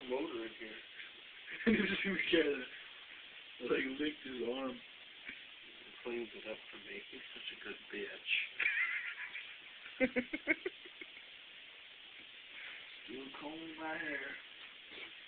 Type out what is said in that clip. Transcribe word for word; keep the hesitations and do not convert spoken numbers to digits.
motor in here. And you see the guy that, like, licked his arm. He cleans it up for me. He's such a good bitch. Still combing my hair.